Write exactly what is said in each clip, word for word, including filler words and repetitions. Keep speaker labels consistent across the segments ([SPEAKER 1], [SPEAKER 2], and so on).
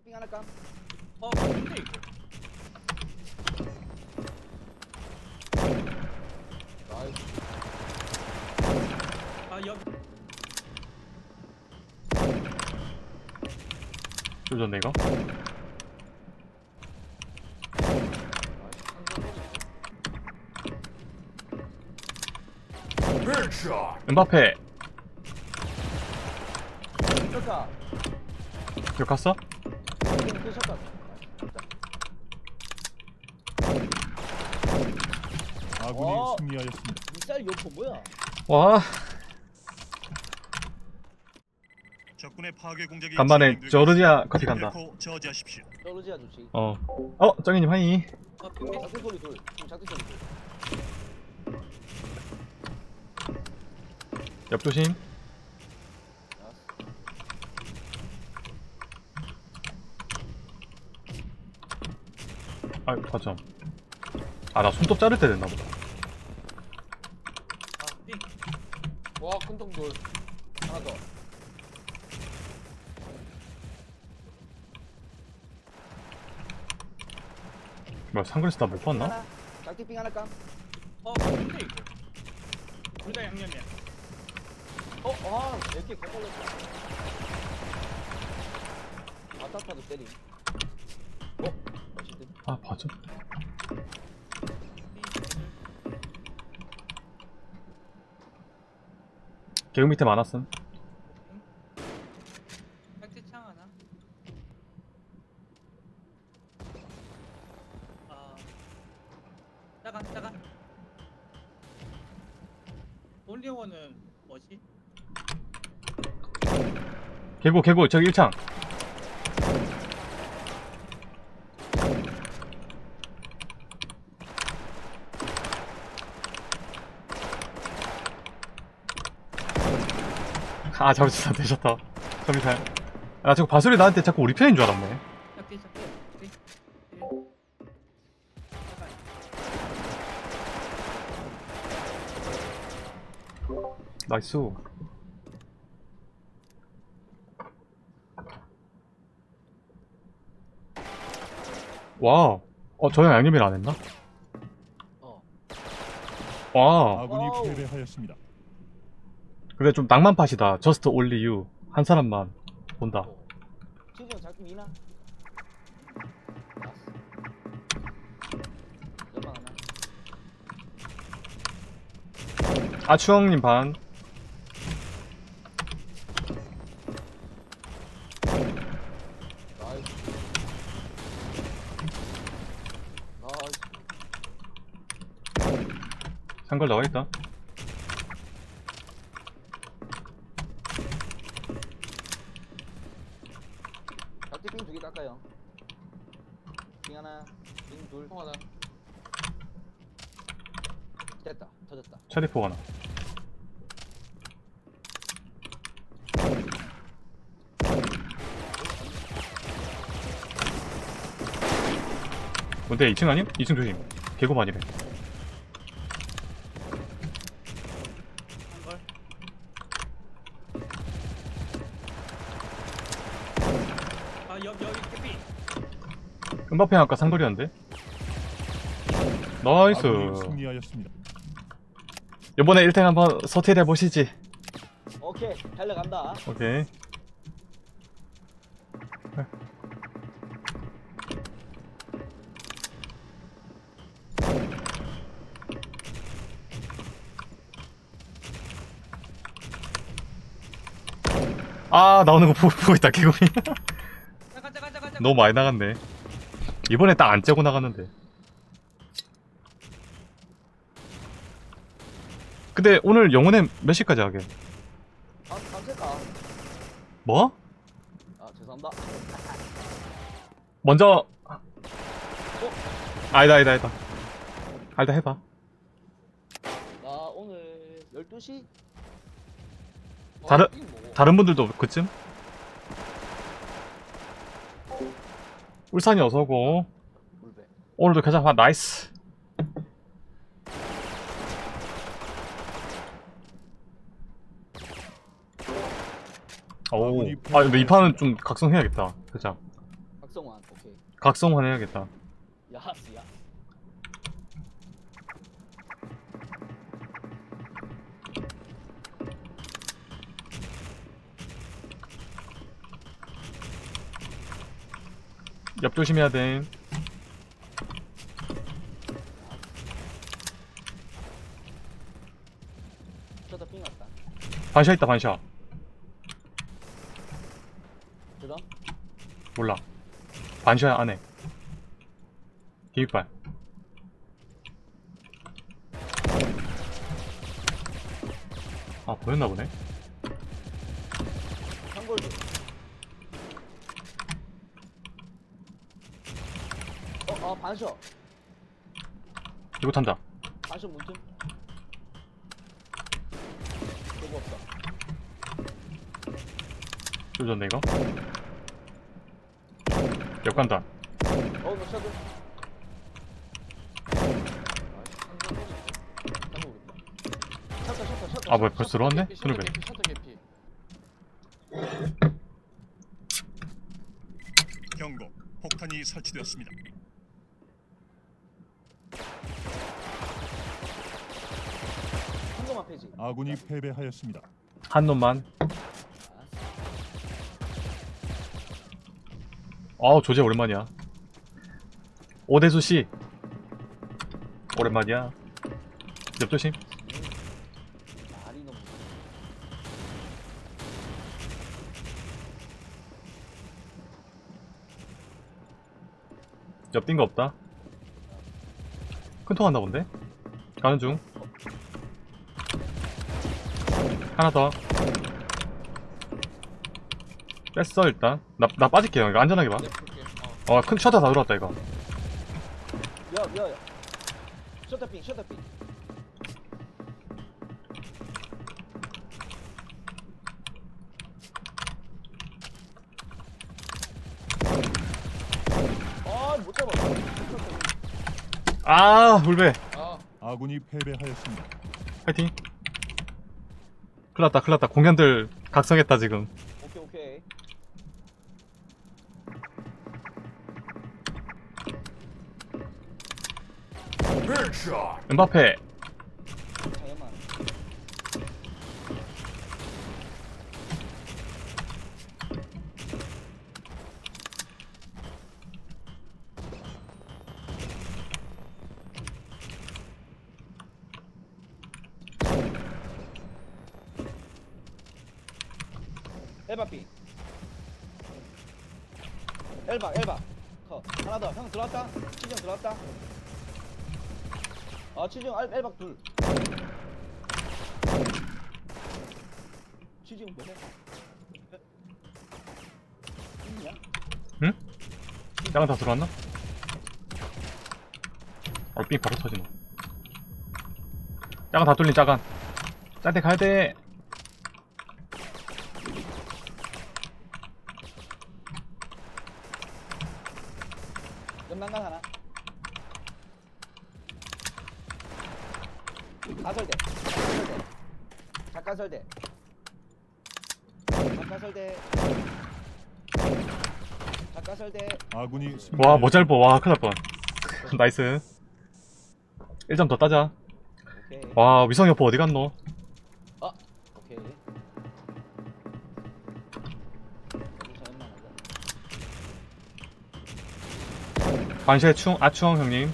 [SPEAKER 1] 짝집빙 하나 까?
[SPEAKER 2] 어, 근데 이거.
[SPEAKER 1] 나이스.
[SPEAKER 2] 아, 여기.
[SPEAKER 3] 좀 전에 이거? 음바페
[SPEAKER 1] 쳤다.
[SPEAKER 3] 기억 갔어?
[SPEAKER 1] 그 쳤다.
[SPEAKER 4] 아군이
[SPEAKER 1] 어.
[SPEAKER 4] 승리하였습니다.
[SPEAKER 1] 미사일 요포 뭐야?
[SPEAKER 3] 와
[SPEAKER 4] 적군의 파괴 공작이
[SPEAKER 3] 간만에 저르디아 커피 간다.
[SPEAKER 4] 결코 저지하십시오.
[SPEAKER 1] 떨어지야 좋지.
[SPEAKER 3] 어. 어, 정희님 하이.
[SPEAKER 2] 어, 핑계.
[SPEAKER 1] 작전 소리 돌. 지금 작전 소리 돌.
[SPEAKER 3] 옆 조심. 아, 과점. 아, 나 손톱 자를 때 됐나 보다.
[SPEAKER 2] 아, 핑.
[SPEAKER 1] 와, 큰통 돌. 하나 더.
[SPEAKER 3] 뭐야, 상글스 나 못 봤나?
[SPEAKER 1] 하나. 짝집빙 하나 까?
[SPEAKER 2] 어, 근데 이거. 둘 다 양념이야.
[SPEAKER 1] 어, 아, 이렇게 거슬렸어. 아타타도 때리. 어, 맛있대.
[SPEAKER 3] 아, 과점. 개구 밑에 많았음.
[SPEAKER 2] 깍지창 하나. 아, 따가, 따가. 올리원은 뭐지?
[SPEAKER 3] 개구, 개구, 저기 일 창. 아, 잡으셨다, 되셨다. 잡으세요. 아, 자꾸 바소리 나한테 자꾸 우리 편인 줄 알았네.
[SPEAKER 2] 깍지, 깍지. 깍지. 따가.
[SPEAKER 3] 나이스. 와. 어, 저 형 양념일 안 했나?
[SPEAKER 1] 어.
[SPEAKER 3] 와.
[SPEAKER 4] 아군이
[SPEAKER 1] 와우.
[SPEAKER 4] 패배하였습니다.
[SPEAKER 3] 근데 좀 낭만팟이다. Just only you. 한 사람만 본다.
[SPEAKER 1] 진정 작품 이나? 나왔어. 연막 하나.
[SPEAKER 3] 아, 추억님 반.
[SPEAKER 1] 나이스. 나이스.
[SPEAKER 3] 상글 나와있다.
[SPEAKER 1] 짝집빙 두 개 깎아요. 빙 하나, 빙 둘, 통 하나. 됐다. 터졌다.
[SPEAKER 3] 차리포 하나. 뭔데 이 층 아님? 이 층 조심. 개구 아니래.
[SPEAKER 2] 한 걸. 아, 여기, 여기 캐피.
[SPEAKER 3] 음바페 아까 상거리였는데? 나이스.
[SPEAKER 4] 아군이 승리하였습니다.
[SPEAKER 3] 이번에 일 등 한번 서태리 해보시지.
[SPEAKER 1] 오케이. 달려간다.
[SPEAKER 3] 오케이. 아, 나오는 거 보고, 보고 있다, 개구리.
[SPEAKER 2] 잠깐, 잠깐, 잠깐, 잠깐.
[SPEAKER 3] 너무 많이 나갔네. 이번에 딱 안 째고 나갔는데. 근데 오늘 영혼의 몇 시까지 하게?
[SPEAKER 1] 아, 밤새까.
[SPEAKER 3] 뭐?
[SPEAKER 1] 아, 죄송합니다.
[SPEAKER 3] 먼저 아니다 아니다 아니다 아니다 해봐.
[SPEAKER 1] 나 오늘 열두 시? 어,
[SPEAKER 3] 다른-
[SPEAKER 1] 이거 뭐?
[SPEAKER 3] 다른 분들도 그쯤? 울산이 어서오고.
[SPEAKER 1] 물배.
[SPEAKER 3] 오늘도 가자. 봐. 나이스. 오. 아 근데 이 판은 좀 각성해야겠다. 그자.
[SPEAKER 1] 각성환. 오케이.
[SPEAKER 3] 각성환 해야겠다.
[SPEAKER 1] 야스 야.
[SPEAKER 3] 옆 조심해야 돼.
[SPEAKER 1] 셔터 삥 왔다.
[SPEAKER 3] 반샷 있다 반샷.
[SPEAKER 1] 그다음
[SPEAKER 3] 몰라. 반샷 안에. 기믹발. 아 보였나 보네.
[SPEAKER 1] 한골드. 어, 아 반셔.
[SPEAKER 3] 이거 탄다.
[SPEAKER 1] 반셔 문틈. 너무 없다.
[SPEAKER 3] 쫄졌네 이거. 옆 간다.
[SPEAKER 1] 어, 너 셔터. 셔터 셔터 셔터.
[SPEAKER 3] 아 뭐야 벌써 들어왔네?
[SPEAKER 2] 셔터
[SPEAKER 3] 스누베.
[SPEAKER 2] 개피 셔터 개피.
[SPEAKER 4] 경고. 폭탄이 설치되었습니다.
[SPEAKER 1] 한 번만 패지.
[SPEAKER 4] 아군이 패배하였습니다.
[SPEAKER 3] 한 놈만. 아우 조제 오랜만이야. 오대수 씨. 오랜만이야. 옆 조심.
[SPEAKER 1] 말이 너무.
[SPEAKER 3] 옆 뛴 거 없다. 큰 통 한다 본데? 가는 중. 하나 더. 뺐어 일단. 나, 나 빠질게요. 이거 안전하게 봐.
[SPEAKER 2] 내 풀게. 어.
[SPEAKER 3] 어, 큰 셔터 다 들어왔다 이거.
[SPEAKER 1] 야, 야, 야. 셔터 삥, 셔터 삥. 아, 못 잡아.
[SPEAKER 3] 아, 울베.
[SPEAKER 2] 아
[SPEAKER 4] 아군이 패배하였습니다.
[SPEAKER 3] 파이팅. 큰일났다, 큰일났다. 공연들 각성했다 지금.
[SPEAKER 1] 오케이, 오케이.
[SPEAKER 3] 음바페.
[SPEAKER 1] 잠깐만. 엘바 삥. 엘바, 엘바. 컷. 하나 더. 형 들어왔다. 치정 들어왔다. 아, 치정 알, 엘박 둘. 치정 뭐해? 있냐?
[SPEAKER 3] 응? 야간 다 들어왔나? 얼빙 바로 터지노. 야간 다 뚫린 짜간. 짤때 가야돼.
[SPEAKER 1] 연난간 하나. 가설대. 작가설대. 작가설대. 작가설대.
[SPEAKER 4] 아군이
[SPEAKER 3] 와,
[SPEAKER 4] 승리하였습니다.
[SPEAKER 3] 모잘보. 와, 큰일 날 뻔. 나이스. 일 점 더 따자.
[SPEAKER 1] 오케이.
[SPEAKER 3] 와, 위성여포 어디 갔노?
[SPEAKER 1] 아, 오케이. 여기서 연난하자.
[SPEAKER 3] 관시의 충, 아충 형님.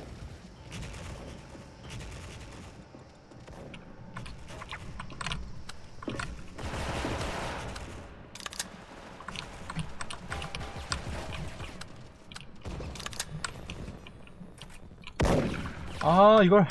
[SPEAKER 3] 아, 이걸.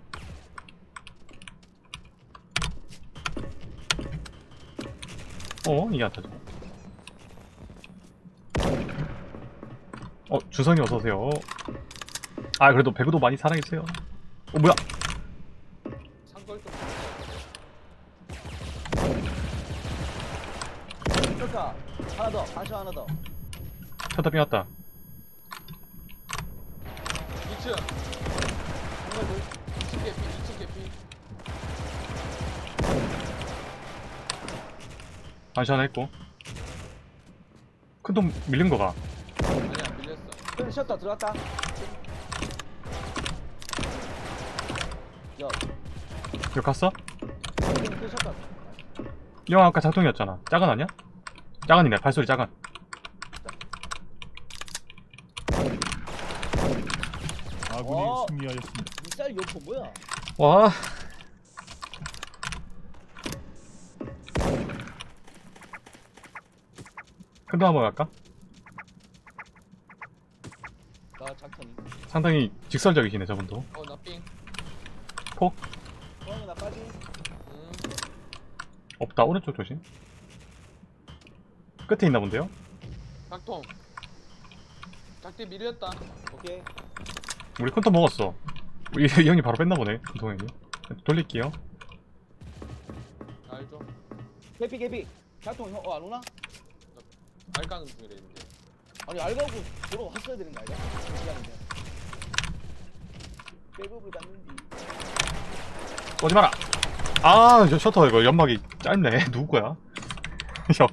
[SPEAKER 3] 어, 이게 안 타죠. 어, 주성이 어서오세요. 아, 그래도 배구도 많이 사랑해주세요. 어, 뭐야?
[SPEAKER 2] 상골도
[SPEAKER 1] 좋다. 하나 더. 반셔 하나 더.
[SPEAKER 3] 셔터 삥 왔다.
[SPEAKER 2] 이 층.
[SPEAKER 1] 한번 둘.
[SPEAKER 2] 이 층 개피 이 층 개피.
[SPEAKER 3] 반시 하나 했고. 큰 돈 밀린 거가.
[SPEAKER 2] 아니
[SPEAKER 1] 큰 셔터 들어갔다. 야,
[SPEAKER 3] 이거 갔어?
[SPEAKER 1] 큰 셔터.
[SPEAKER 3] 이 형 아까 작동이었잖아. 작은 아니야? 작은이네. 발소리 작은.
[SPEAKER 4] 아군이
[SPEAKER 1] 어.
[SPEAKER 4] 승리하였습니다.
[SPEAKER 1] 미사일 요포 뭐야?
[SPEAKER 3] 와. 큰도 한번 갈까?
[SPEAKER 1] 나 작전이.
[SPEAKER 3] 상당히 직설적이시네 저분도.
[SPEAKER 2] 어나 삥.
[SPEAKER 3] 폭?
[SPEAKER 1] 포항이 나 빠지.
[SPEAKER 2] 음.
[SPEAKER 3] 없다. 오른쪽 조심. 끝에 있나 본데요?
[SPEAKER 2] 작통. 작디 미리였다.
[SPEAKER 1] 오케이.
[SPEAKER 3] 우리 큰통 먹었어. 우리 이 형이 바로 뺐나 보네. 큰통 형이. 돌릴게요.
[SPEAKER 2] 알죠.
[SPEAKER 1] 개피 개피. 작동 형, 어, 안 오나?
[SPEAKER 2] 알 까는 중이래 이제.
[SPEAKER 1] 아니 알가고 돌아왔어야 되는 거 아니야? 시간인데. 백업을 받는지.
[SPEAKER 3] 오지 마라. 아, 저 셔터 이거 연막이 짧네. 누구 거야? 형.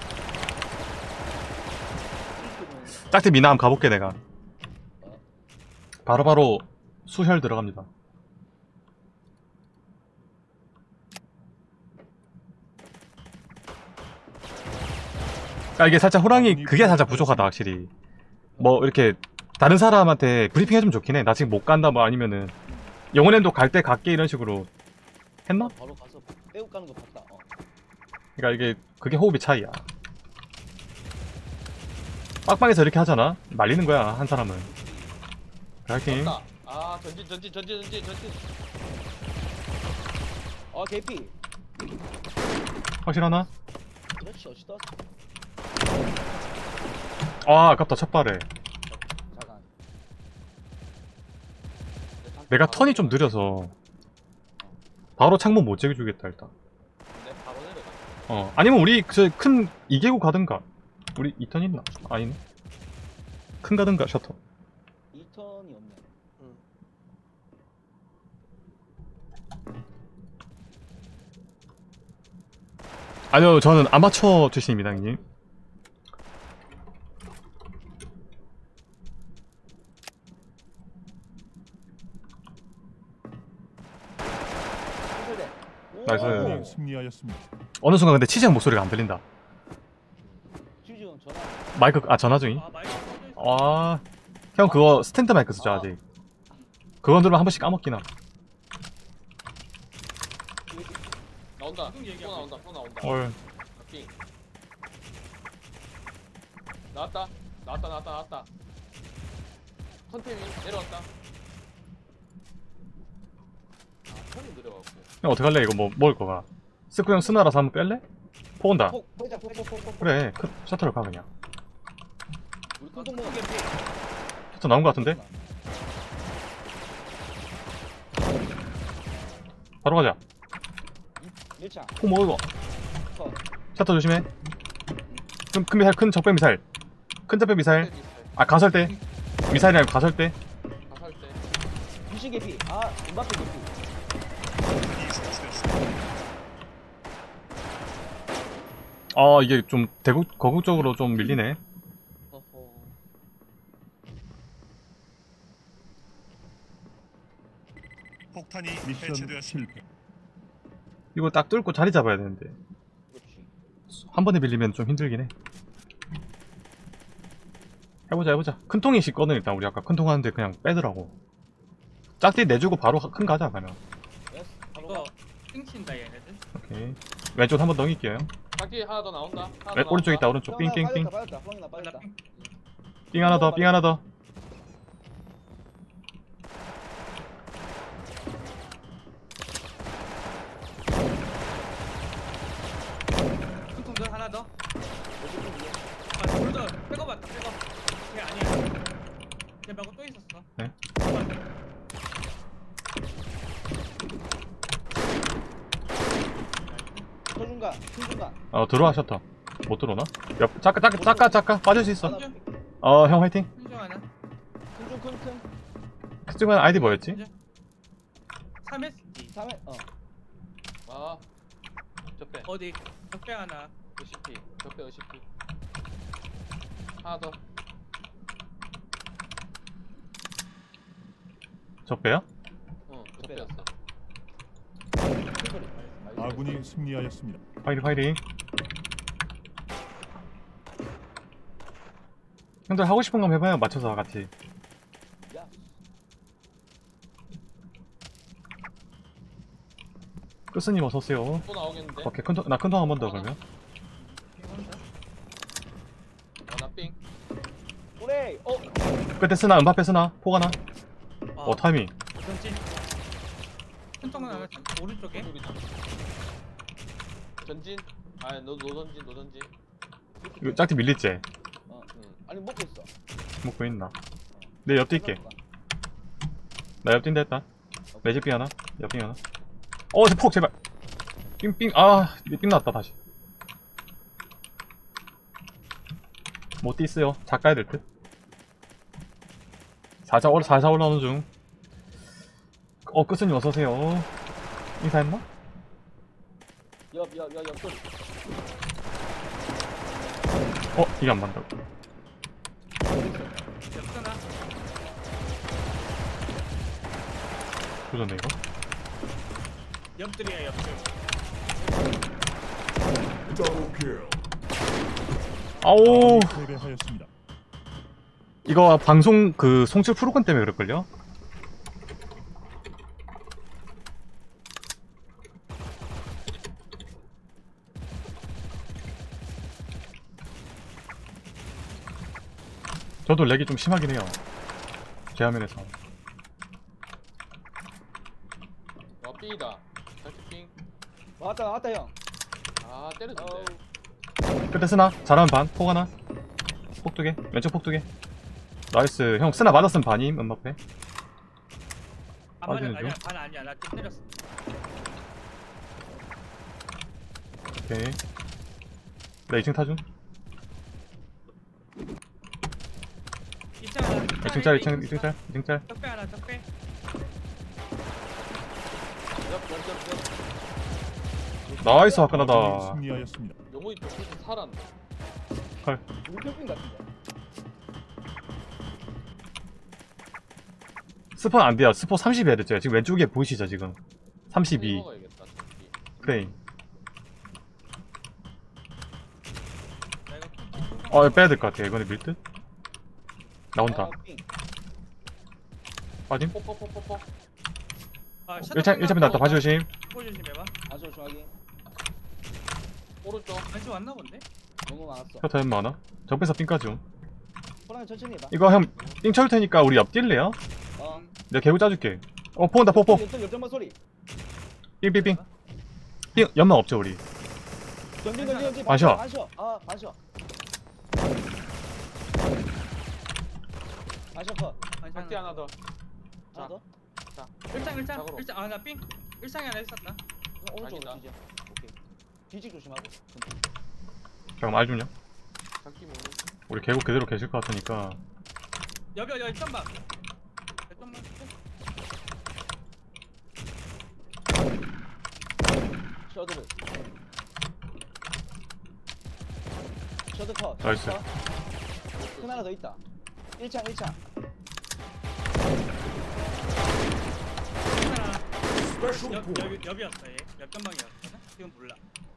[SPEAKER 3] 짝대 미나 한번 가볼게 내가. 바로바로 수혈 들어갑니다. 아, 이게 살짝 호랑이 그게 살짝 부족하다 확실히. 뭐 이렇게 다른 사람한테 브리핑 해주면 좋긴 해. 나 지금 못 간다 뭐 아니면은 영혼엔도 갈 때 갈게 이런 식으로 했나?
[SPEAKER 1] 바로 가서 빼고 가는 거 봤다. 어.
[SPEAKER 3] 그러니까 이게 그게 호흡의 차이야. 빡빡해서 이렇게 하잖아. 말리는 거야 한 사람은. 파이팅.
[SPEAKER 2] 맞다. 아 전진 전진 전진 전진 전진.
[SPEAKER 1] 어 개피.
[SPEAKER 3] 확실하나?
[SPEAKER 1] 그렇지 어시다.
[SPEAKER 3] 아 아깝다 첫 발에.
[SPEAKER 1] 잠깐.
[SPEAKER 3] 내가 턴이 좀 느려서 바로 창문 못 제껴주겠다 일단.
[SPEAKER 2] 내 바로 내려가.
[SPEAKER 3] 어 아니면 우리 그큰 이계구 가든가. 우리 이 턴 있나? 아니네. 큰 가든가 셔터.
[SPEAKER 1] 이 턴이 없네.
[SPEAKER 2] 응.
[SPEAKER 3] 아니요 저는 아마추어 출신입니다 형님.
[SPEAKER 1] 한설대.
[SPEAKER 3] 나이스.
[SPEAKER 4] 아군이 승리하였습니다.
[SPEAKER 3] 어느 순간 근데 치즈형 목소리가 안 들린다.
[SPEAKER 1] 주지 형 전화.
[SPEAKER 3] 마이크 아 전화 중이?
[SPEAKER 2] 아 마이크 꺼져 있어.
[SPEAKER 3] 아, 형 그거 스탠드 마이크 쓰죠 아직. 그건 들으면 한 번씩 까먹긴 함.
[SPEAKER 2] 나온다.
[SPEAKER 3] 음.
[SPEAKER 2] 또 나온다. 또 나온다.
[SPEAKER 3] 헐.
[SPEAKER 2] 삥. 나왔다. 나왔다. 나왔다. 나왔다. 컨테이너 내려왔다. 아 턴이 내려왔고.
[SPEAKER 3] 형 어떡할래 이거 뭐 먹을 거가. 스쿠 형 스나라서 한번 뺄래? 포 온다.
[SPEAKER 1] 폭 포자 폭폭폭폭.
[SPEAKER 3] 그래 큰 셔터를 가 그냥.
[SPEAKER 1] 우리 큰동 먹어.
[SPEAKER 3] 셔터 나온 거 같은데? 바로 가자.
[SPEAKER 1] 밀창.
[SPEAKER 3] 포 먹어.
[SPEAKER 1] 컷.
[SPEAKER 3] 셔터 조심해. 큰, 큰 미사일, 큰 적배 미사일. 큰 적배 미사일. 아 가설대. 미사일이 아니고 가설대.
[SPEAKER 2] 가살 때.
[SPEAKER 1] 유시 개피. 아 음바페 개피.
[SPEAKER 4] 폭탄이 설치되었습니다.
[SPEAKER 3] 아 이게 좀 대국 거국적으로 좀 밀리네.
[SPEAKER 1] 어허.
[SPEAKER 4] 폭탄이
[SPEAKER 3] 미션
[SPEAKER 4] 해체되었습니다. 실패.
[SPEAKER 3] 이거 딱 뚫고 자리 잡아야 되는데
[SPEAKER 1] 그렇지.
[SPEAKER 3] 한 번에 밀리면 좀 힘들긴 해. 해보자 해보자. 큰 통이씩 꺼내 일단. 우리 아까 큰 통 하는데 그냥 빼더라고. 짝띠 내주고 바로 큰 가자 가면.
[SPEAKER 1] 예스. 바로
[SPEAKER 2] 이거
[SPEAKER 1] 가.
[SPEAKER 2] 삥친다 얘네들.
[SPEAKER 3] 오케이. 왼쪽 한번 넘길게요.
[SPEAKER 2] 작디 하나 더 나온다. 하나
[SPEAKER 3] 왼,
[SPEAKER 2] 더
[SPEAKER 3] 오른쪽 있다
[SPEAKER 2] 나온다.
[SPEAKER 3] 오른쪽.
[SPEAKER 1] 형, 나
[SPEAKER 3] 삥삥삥.
[SPEAKER 1] 빠졌다 빠졌다. 포항이 나
[SPEAKER 2] 나
[SPEAKER 1] 빠졌다.
[SPEAKER 2] 삥.
[SPEAKER 3] 삥 하나 더. 삥 하나 더.
[SPEAKER 2] 큰통들 하나 더. 아 둘더 백업 왔다. 백업. 걔 아니야. 걔 말고 또 있었어.
[SPEAKER 3] 네?
[SPEAKER 1] 서중간. 큰중간.
[SPEAKER 3] 어 들어와 셔터. 못 들어오나? 옆 잠깐 잠깐 잠깐 잠깐 빠질 수 있어.
[SPEAKER 2] 큰중.
[SPEAKER 3] 어 형 화이팅.
[SPEAKER 2] 큰중 하나.
[SPEAKER 1] 큰중 큰 큰.
[SPEAKER 3] 그중간 아이디 뭐였지?
[SPEAKER 2] 삼 에스디.
[SPEAKER 1] 삼회 어.
[SPEAKER 2] 아. 적배. 어디? 적배 하나. 오십 피. 적배 오십 피. 하나 더.
[SPEAKER 3] 적배야?
[SPEAKER 5] 어, 적배였어.
[SPEAKER 1] 큰 소리.
[SPEAKER 4] 아군이 승리하였습니다.
[SPEAKER 3] 파이팅 파이팅. 형들 하고 싶은 거 해봐요. 맞춰서 같이.
[SPEAKER 1] 야,
[SPEAKER 3] 끝스님 어서오세요.
[SPEAKER 5] 또 나오겠는데?
[SPEAKER 3] 오케이 큰통 나 큰통 한 번 더 그러면.
[SPEAKER 5] 아, 나 삥.
[SPEAKER 1] 오래. 어,
[SPEAKER 3] 끝에 쓰나 음파페 쓰나 폭 하나.
[SPEAKER 2] 어,
[SPEAKER 3] 어 타이밍.
[SPEAKER 2] 전진. 큰통은 하나 오른쪽에.
[SPEAKER 5] 소리다. 전진. 아, 너, 너 던진, 너 던진.
[SPEAKER 3] 이거 짝티 밀리지?
[SPEAKER 1] 어,
[SPEAKER 5] 응.
[SPEAKER 1] 아니 먹고 있어.
[SPEAKER 3] 먹고 있나? 내 옆 뛸게. 나 옆 뛴다 했다. 내 집 삥 하나. 옆 삥 하나. 어, 저 폭 제발. 삥삥 아, 삥 났다 다시. 못 뛰었어요. 작가야 될 듯. 사자 올 사자 올라오는 중. 어, 끝은 어서 오세요. 인사했나?
[SPEAKER 1] 옆, 옆, 옆, 옆 소리.
[SPEAKER 3] 어, 이게 안 맞다.
[SPEAKER 2] 옆서나.
[SPEAKER 3] 조졌네 이거.
[SPEAKER 2] 옆들이야 옆들.
[SPEAKER 3] 아오.
[SPEAKER 4] 패배하였습니다.
[SPEAKER 3] 이거 방송 그 송출 프로그램 때문에 그럴걸요? 저도 렉이 좀 심하긴 해요. 제 화면에서.
[SPEAKER 5] 와, 삥이다. 다시 삥.
[SPEAKER 1] 왔다, 왔다 형.
[SPEAKER 5] 아,
[SPEAKER 1] 어우,
[SPEAKER 5] 때려준대.
[SPEAKER 3] 끝에 쓰나? 잘하면 반, 폭 하나. 폭 두 개, 왼쪽 폭 두 개. 나이스. 형 쓰나 맞았으면 반임, 음마페.
[SPEAKER 2] 안 맞아
[SPEAKER 3] 빠지는
[SPEAKER 2] 아니야 반 아니야 나 좀 때렸어.
[SPEAKER 3] 오케이. 나 이 층 타준.
[SPEAKER 2] 이 층 하나.
[SPEAKER 3] 이 층 짤, 이 층, 이 층 짤, 이 층 짤.
[SPEAKER 2] 적배 하나 적배.
[SPEAKER 5] 옆, 옆, 옆, 옆.
[SPEAKER 3] 나이스,
[SPEAKER 4] 아군이
[SPEAKER 3] 화끈하다.
[SPEAKER 4] 승리하였습니다.
[SPEAKER 5] 영혼이 또 계속 살았네.
[SPEAKER 1] 물병 같은데.
[SPEAKER 3] 스폰 안 돼요. 스포 삼십 해야 됐죠. 지금 왼쪽에 보이시죠, 지금? 삼십이.
[SPEAKER 5] 먹어야겠다, 저기.
[SPEAKER 3] 프레임.
[SPEAKER 2] 나 이거
[SPEAKER 3] 어, 빼야 될 것 같아. 이번에 밀 듯? 나온다.
[SPEAKER 1] 아, 삥.
[SPEAKER 3] 빠짐?
[SPEAKER 5] 뽀뽀뽀뽀뽀.
[SPEAKER 2] 아,
[SPEAKER 3] 일 차, 일 차면 나왔다. 바지 조심.
[SPEAKER 2] 포 조심해봐.
[SPEAKER 1] 아주 중하게.
[SPEAKER 5] 오른쪽.
[SPEAKER 2] 관심 왔나 본데?
[SPEAKER 1] 너무 많았어.
[SPEAKER 3] 셔터 햄 많아. 적배서 삥까지 좀.
[SPEAKER 1] 호랑이 천천히 해봐.
[SPEAKER 3] 이거 형, 삥 쳐줄 테니까 우리 옆 뛸래요?
[SPEAKER 1] 어.
[SPEAKER 3] 내가 개구 짜줄게. 어, 포 온다, 포, 포.
[SPEAKER 1] 열정, 열정만 소리.
[SPEAKER 3] 삥, 삥, 삥. 삥, 연막 없죠, 우리.
[SPEAKER 1] 던지, 던지, 던지.
[SPEAKER 3] 반셔.
[SPEAKER 1] 반셔. 아, 반셔. 반셔 컷.
[SPEAKER 5] 박지 하나 더.
[SPEAKER 1] 하나 더?
[SPEAKER 2] 일장 일장
[SPEAKER 5] 작으로.
[SPEAKER 2] 일장 아나 삥. 일장이 하나 있었다.
[SPEAKER 1] 어, 오른쪽으로
[SPEAKER 5] 아니다.
[SPEAKER 1] 뒤져. 오케이. 뒤직 조심하고.
[SPEAKER 3] 잠깐만, 알 좀요.
[SPEAKER 5] 잡기 모르.
[SPEAKER 3] 우리 개구 그대로 계실 것 같으니까.
[SPEAKER 2] 여기 여기 점방. 점방.
[SPEAKER 1] 셔드를. 셔드 컷.
[SPEAKER 3] 나이스.
[SPEAKER 1] 컷. 큰 하나 더 있다. 일 창, 일 창.
[SPEAKER 2] 하나. 옆 여기 옆이었어 얘. 옆 점방이었거든. 지금 몰라.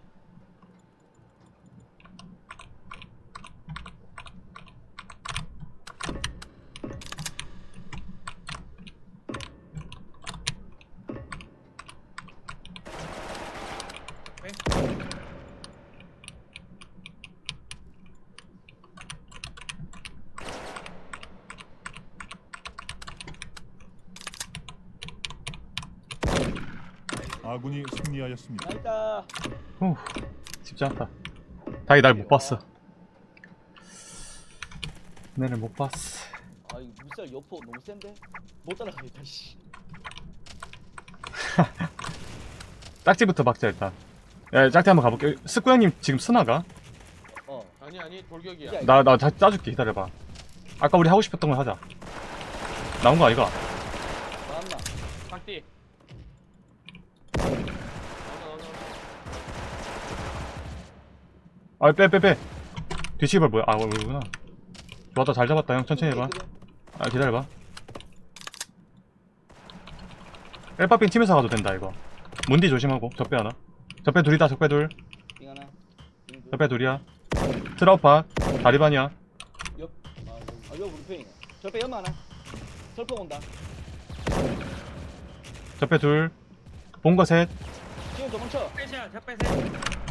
[SPEAKER 4] 아군이 승리하였습니다.
[SPEAKER 1] 나 있다.
[SPEAKER 3] 후, 쉽지 않다. 다행히 날 못 봤어. 내를 못 봤어.
[SPEAKER 1] 아, 이 물살 여포 너무 센데? 못 따라가겠다, 씨.
[SPEAKER 3] 짝지부터 박자, 일단. 야, 짝지 한번 가볼게. 스쿠 형님 지금 스나가?
[SPEAKER 1] 어.
[SPEAKER 5] 아니, 아니, 돌격이야.
[SPEAKER 1] 야,
[SPEAKER 3] 나, 나 짜- 짜줄게. 기다려봐. 아까 우리 하고 싶었던 걸 하자. 나온 거 아이가?
[SPEAKER 1] 나왔나?
[SPEAKER 5] 박디. 나오나, 나오나.
[SPEAKER 3] 아, 빼, 빼, 빼. 뒤치발 뭐야? 아, 뭐구나. 좋았다, 잘 잡았다, 형. 천천히 해봐. 아, 기다려봐. 엘바빙 팀에서 가도 된다 이거. 문디 조심하고. 적배 하나. 적배 둘이다. 적배 둘.
[SPEAKER 1] 빙 하나 빙 둘.
[SPEAKER 3] 적배 둘이야. 트라우파 다리반이야.
[SPEAKER 1] 옆. 아 여기. 아 여기 불펜이네. 저빼 연마 하나. 설평 온다.
[SPEAKER 3] 적배 둘. 본거 셋.
[SPEAKER 1] 지금 도망쳐.
[SPEAKER 2] 빼시야 자 빼세.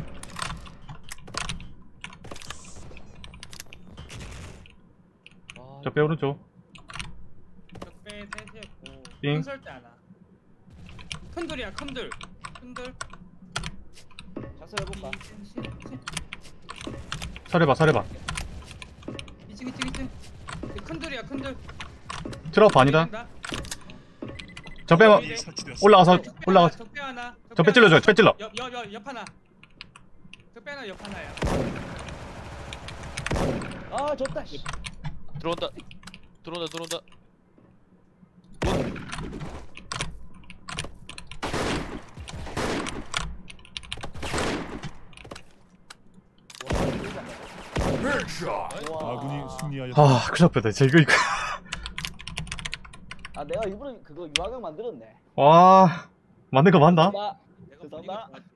[SPEAKER 5] 와,
[SPEAKER 3] 적배 오른쪽.
[SPEAKER 2] 적배 셋이었고.
[SPEAKER 3] 삥.
[SPEAKER 2] 큰설때 하나. 큰돌이야 큰돌. 큰돌.
[SPEAKER 1] 작살해볼까?
[SPEAKER 3] 설해봐 설해봐.
[SPEAKER 2] 이층 이층 이층. 큰돌이야 큰돌.
[SPEAKER 3] 트라우파 아니다.
[SPEAKER 2] 된다.
[SPEAKER 3] 적배 마-
[SPEAKER 2] 네.
[SPEAKER 4] 설치되었습니다.
[SPEAKER 3] 올라가서
[SPEAKER 2] 적배
[SPEAKER 3] 올라가.
[SPEAKER 2] 하나, 적배 하나.
[SPEAKER 3] 적배 찔러줘. 적배 찔러.
[SPEAKER 2] 옆옆옆 하나. 적배 하나 옆 하나야.
[SPEAKER 1] 아 졌다. 씨.
[SPEAKER 5] 들어온다. 들어온다 들어온다.
[SPEAKER 1] 와.
[SPEAKER 4] 아군이 승리하였습니다.
[SPEAKER 3] 아 큰일 났다. 쟤 이거 이거.
[SPEAKER 1] 아 내가 일부러 그거 유화강 만들었네.
[SPEAKER 3] 와 맞는 거 맞나?
[SPEAKER 1] 나
[SPEAKER 2] 내가
[SPEAKER 1] 죄송합니다.
[SPEAKER 2] 분위기가 좋았지.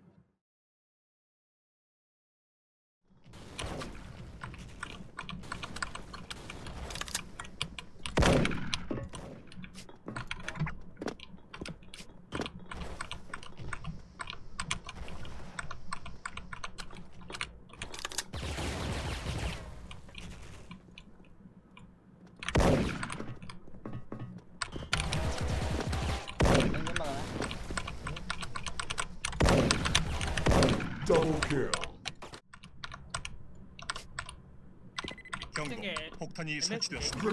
[SPEAKER 1] 연마 하나.
[SPEAKER 4] 경고.
[SPEAKER 2] 층에
[SPEAKER 4] 폭탄이 설치되었습니다.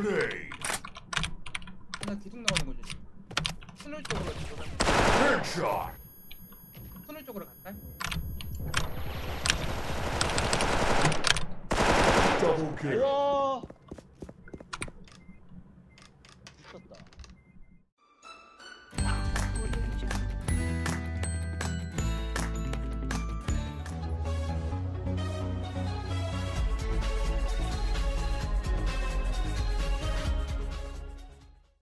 [SPEAKER 2] 하나 계속 나오는 거지. 터널 쪽으로 들어가. 터널 쪽으로 갈까?
[SPEAKER 1] 우와.